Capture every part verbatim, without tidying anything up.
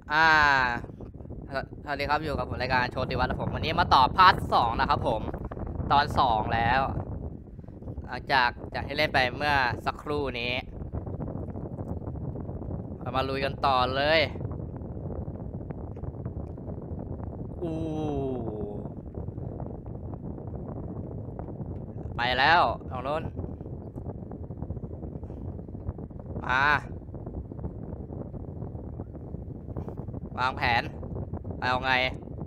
อ่าสวัสดีครับอยู่กับผมรายการโชติวัฒน์ผมวันนี้มาต่อพาร์ทสองนะครับผมตอนสองแล้วหลังจากจากที่เล่นไปเมื่อสักครู่นี้เรามาลุยกันต่อเลยอู้ไปแล้วตรงโน้นมาวางแผนเอาไง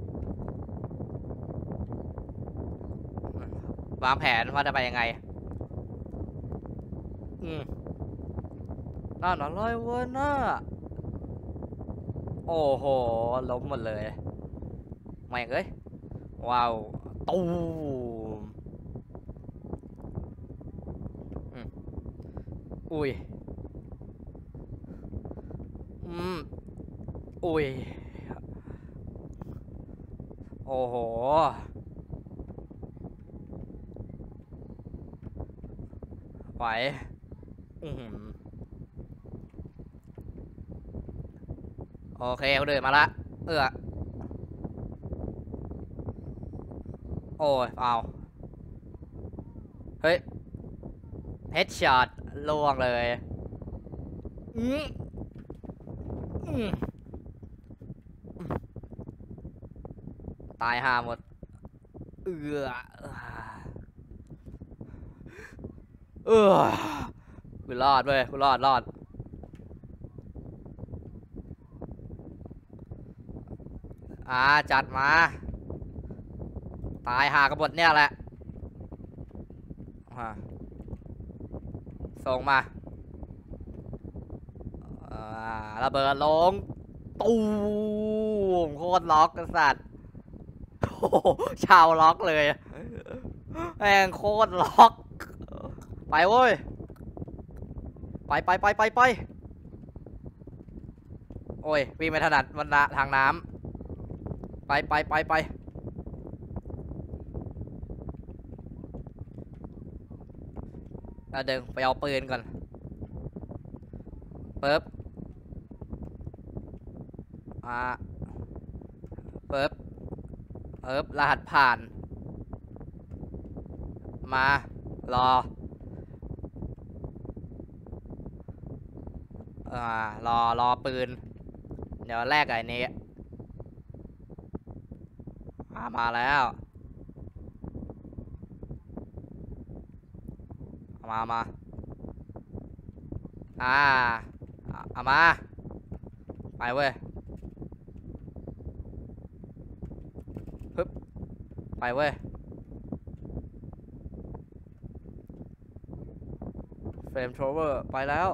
วางแผนว่าจะไปยังไงอืมน่าหน่อยเว้ยน่าโอ้โหล้มหมดเลยไม่เอ้ยว้าวตูมอืมอุ้ยอืมอุ้ยโอ้โหไหวอืมโอเคเขาเดินมาละเออโอ้ยเอาเฮ้ยเฮดช็อตล่วงเลยอืมอืมตายห่าหมดเออเออกูรอดเว้ยกูรอดรอดอ่าจัดมาตายห่ากระบฏเนี่ยแหละส่งมาอ่าระเบิดลงตูมโคตรล็อกสัตว์โอ้ชาวล็อกเลยแม่งโคตรล็อกไปเว้ยไปไปไปไปไปโอ้ยวิ่งไม่ถนัดวันละทางน้ำไปไปไปไปเราเดินไปเอาปืนก่อนเปิ๊บอ่าเปิ๊บเปิ๊บรหัสผ่านมารออ่ารอรอปืนเดี๋ยวแรกไอ้นี้มามาแล้วมามาอ่าเอามาไปเว้ยฮึบไปเว้ยเฟรมโทรเวอร์ไปแล้ว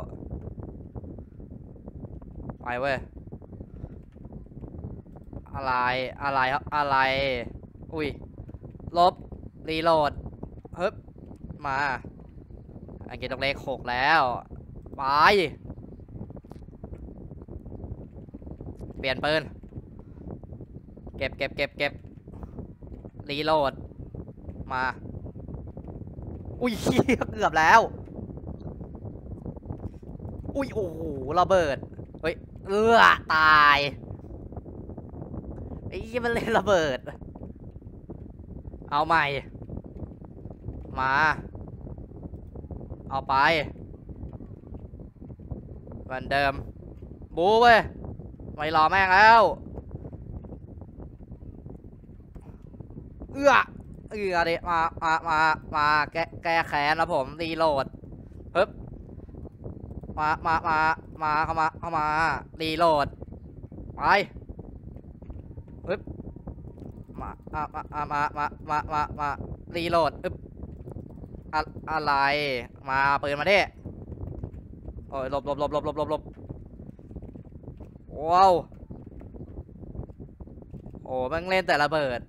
ไปเว้ยอะไรอะไรครับอะไรอุ้ยลบรีโหลดฮึบมาอันเกตตรงเลขหกแล้วไปเปลี่ยนปืนเก็บเก็บเก็บเก็บรีโหลดมาอุ้ยเกือบแล้วอุ้ยโอ้โหระเบิดเฮ้ยเออตายไอ้ยี่มันเล่นระเบิดเอาใหม่มาเอาไปเหมือนเดิมบูเว้ยไม่รอแม่งแล้วเอื้อเอื้อดิมามามามาแก้แก้แค้นนะผมรีโหลดฮึบมามามามาเข้ามาเข้ามารีโหลดไปฮึบมามามามามามามามารีโหลดฮึบอะอะไรมาปืนมาดิโอ้ยหลบหลบหลบหลบหลบหลบหลบว้าวโอ้แม่งเล่นแต่ระเบิด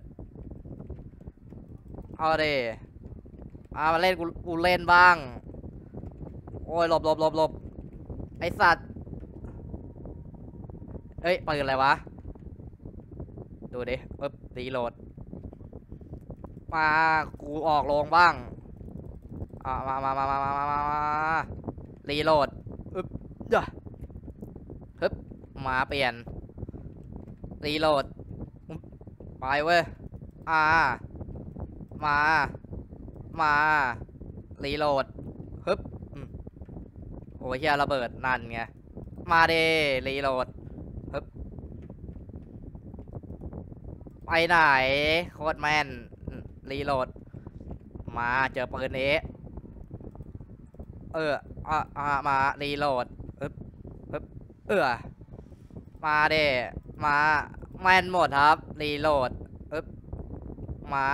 เอาดิมามาเล่นกูกูเล่นบ้างโอ้ยหลบหลบหลบหลบไอสัตว์เอ้ยปืนอะไรวะดูดิปึ๊บรีโหลดมากูออกลงบ้างอ่ามามามามามามามารีโหลดอึ๊บจ้ะฮึบมาเปลี่ยนรีโหลดไปเว้ยอ่ามามารีโหลดฮึบโอ้ยเฮียระเบิดนั่นไงมาเดรีโหลดฮึบไปไหนโคตรแมนรีโหลดมาเจอปืนนี้เอออ่าอ่ามารีโหลดฮึบฮึบเออมาเดมาแมนหมดครับรีโหลดฮึบมา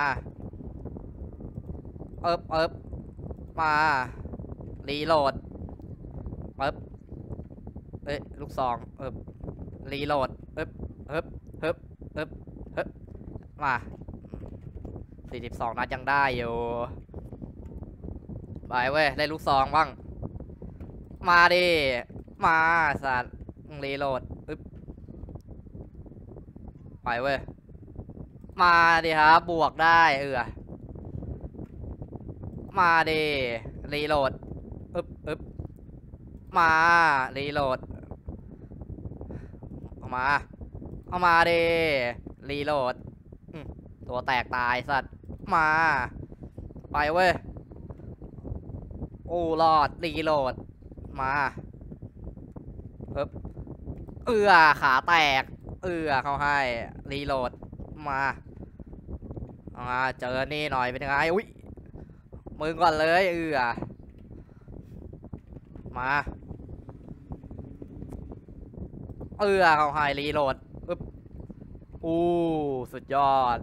เอิบเอิบมารีโหลดปึ๊บเอ้ยลูกซองเอิบรีโหลดเอิบเอิบเอิบเอิบเอิบมาสี่สิบสองนัดยังได้อยู่ไปเว้ยได้ลูกซองบ้างมาดิมาสัตว์รีโหลดอึ๊บไปเว้ยมาดิครับบวกได้เออมาดิรีโหลดอึ๊บอึ๊บมารีโหลดเอามาเอามาดิรีโหลดตัวแตกตายสัตว์มาไปเว้ยโอ้รอดรีโหลดมาเอ๊บเอือขาแตกเอือเขาให้รีโหลดมามาเจอนี่หน่อยเป็นยังไงอุ้ยมึงก่อนเลยเอือมาเอือเขาให้รีโหลดอึ๊บอู้สุดยอด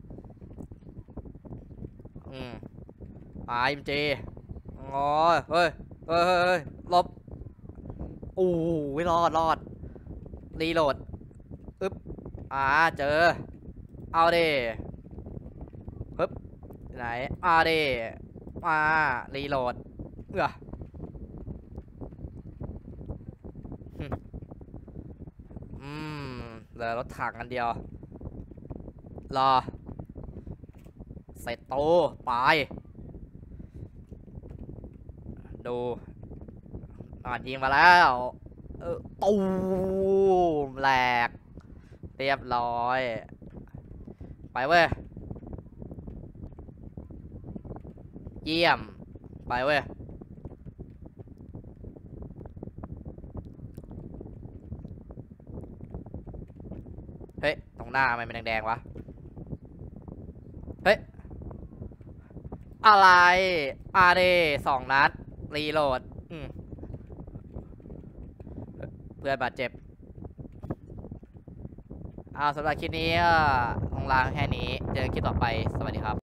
อืมไอ้มจีงอเฮ้ยเฮ้ยเฮ้ยลบอู้ยรอดรอดรีโหลดอึ๊บอ่าเจอเอาดิฮึบไหนอ่าดิมารีโหลดเอออืมเหลือรถถังกันเดียวรอใส่โตไปดูนอนยิงมาแล้วเออตูมแหลกเรียบร้อยไปเว้ยเยี่ยมไปเว้ยเฮ้ยตรงหน้าทำไมมันแดงๆวะเฮ้ยอะไรอาเดสองนัดรีโหลดเพื่อนบาดเจ็บเอาสำหรับคลิปนี้ก็ลงลางแค่นี้เจอคลิปต่อไปสวัสดีครับ